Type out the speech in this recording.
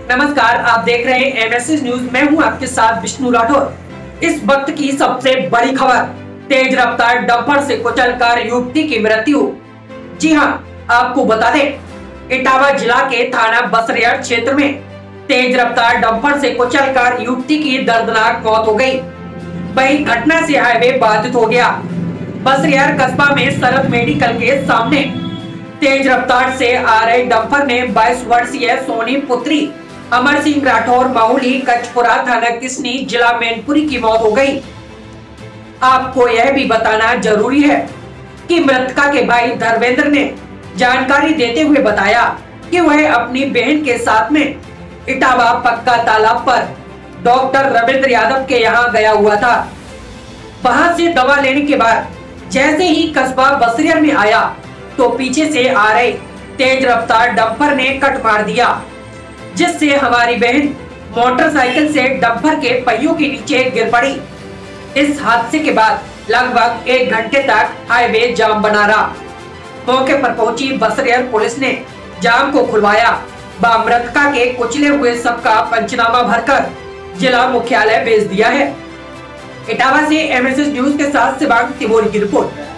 नमस्कार, आप देख रहे हैं एमएसएस न्यूज। मैं हूं आपके साथ विष्णु राठौर। इस वक्त की सबसे बड़ी खबर, तेज रफ्तार डंपर से कुचलकर युवती की मृत्यु। जी हां, आपको बता दें, इटावा जिला के थाना बसरिया क्षेत्र में तेज रफ्तार डंपर से कुचलकर युवती की दर्दनाक मौत हो गई। वही घटना से हाईवे बाधित हो गया। बसरिया कस्बा में सरद मेडिकल के सामने तेज रफ्तार से आ रहे डंपर ने 22 वर्षीय सोनी पुत्री अमर सिंह राठौर माहौली कचपुरा थाना किसनी जिला मैनपुरी की मौत हो गई। आपको यह भी बताना जरूरी है कि मृतका के भाई धर्मेंद्र ने जानकारी देते हुए बताया कि वह अपनी बहन के साथ में इटावा पक्का तालाब पर डॉक्टर रविंद्र यादव के यहाँ गया हुआ था। वहां से दवा लेने के बाद जैसे ही कस्बा बसरिया में आया तो पीछे से आ रहे तेज रफ्तार डंपर ने कट मार दिया, जिससे हमारी बहन मोटरसाइकिल से डंपर के पहियों के नीचे गिर पड़ी। इस हादसे के बाद लगभग 1 घंटे तक हाईवे जाम बना रहा। मौके पर पहुंची बसरिया पुलिस ने जाम को खुलवाया व मृतका के कुचले हुए सबका पंचनामा भरकर जिला मुख्यालय भेज दिया है। इटावा से एमएसएस न्यूज के साथ शिवांग तिवारी की रिपोर्ट।